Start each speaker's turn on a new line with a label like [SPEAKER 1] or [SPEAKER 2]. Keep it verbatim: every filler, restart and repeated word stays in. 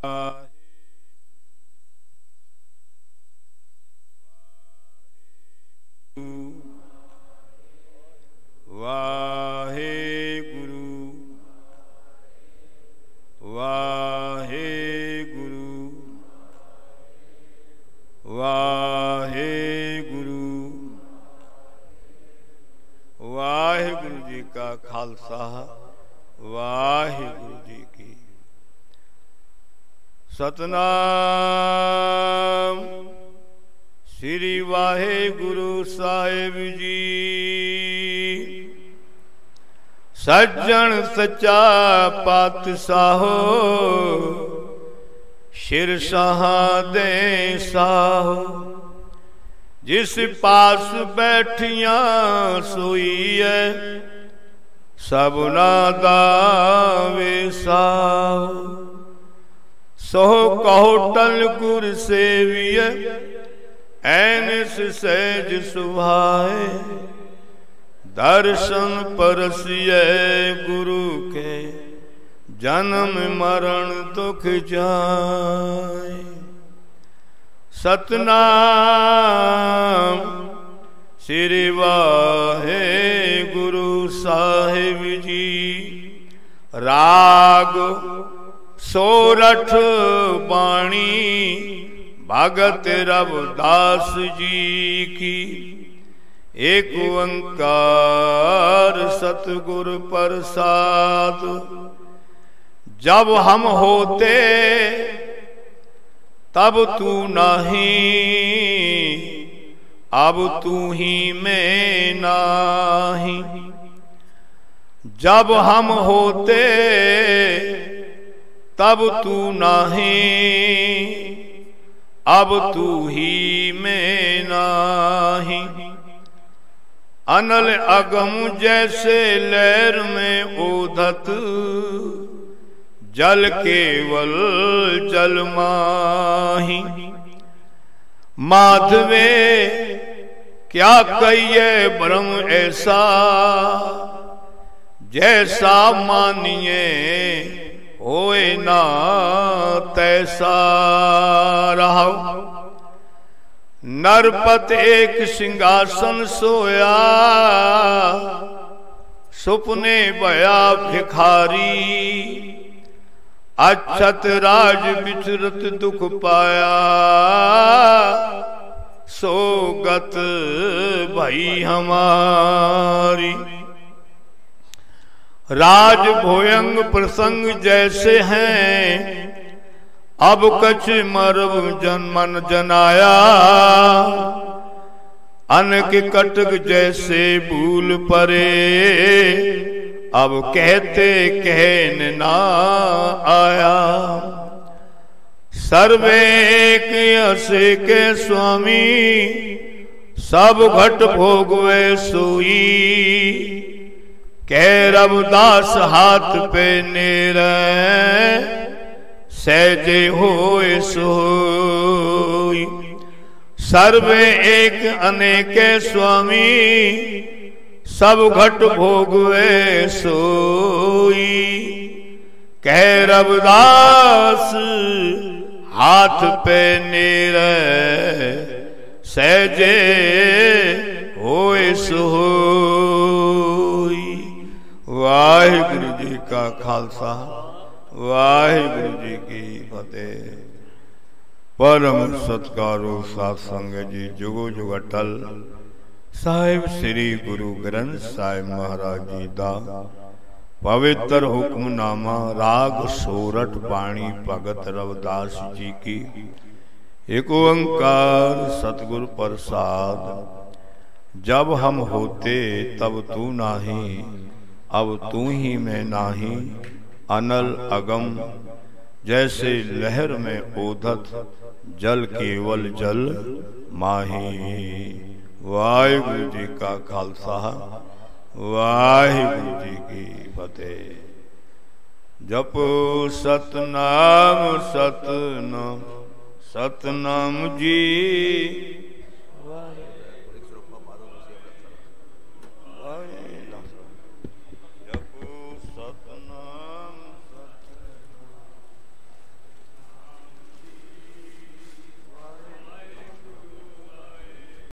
[SPEAKER 1] सतनाम श्री वाहेगुरु साहिब जी। सज्जन सच्चा पातशाहो शिर सहा दे साहो। जिस पास बैठिया सोई है सबना दावे साहो। सो कहो टल गुर सेविय ऐनस सहज सुभाए। दर्शन परसिय गुरु के जन्म मरण दुख जाए। सतनाम श्री वाहेगुरु साहिब जी। राग सोरठ बाणी भगत रविदास जी की। एक ओंकार सतगुर प्रसाद। जब हम होते तब तू नहीं, अब तू ही मैं नहीं। जब हम होते तब तू नहीं, अब तू ही मैं नहीं। अनल अगम जैसे लहर में ओधत जल केवल जल माही। माधवे क्या कहिए ब्रह्म ऐसा जैसा मानिए होए ना तैसा रहा। नरपत एक सिंहासन सोया सुपने बया भिखारी। अक्षत राज विचरत दुख पाया सोगत भई हमारी। राज भोयंग प्रसंग जैसे हैं अब कछ मरव जन मन जनाया। अनक कटक जैसे भूल परे अब कहते कहन ना आया। सर्वे के असे के स्वामी सब घट भोगवे सोई। कह रविदास हाथ पे नेर सहजे होए सोई। सर्वे एक अनेक स्वामी सब घट भोगवे सोई। कह रविदास हाथ पे नेर सहजे होए सोई। वाहिगुरु जी का खालसा वाहिगुरु जी की फतेह। परम सत्कारो सत्संग जी जुगो जुग अटल। साहिब श्री गुरु ग्रंथ साहिब महाराज जी दा पवित्र हुक्मनामा राग सोरठ बाणी भगत रविदास जी की। एक ओंकार सतगुर प्रसाद। जब हम होते तब तू नाही, अब तू ही मैं नाही। अनल अगम जैसे लहर में ओधत जल केवल जल माही। वाहिगुरु जी का खालसा वाहिगुरु जी की फतेह। जपो सतनाम सतनाम सतनाम जी।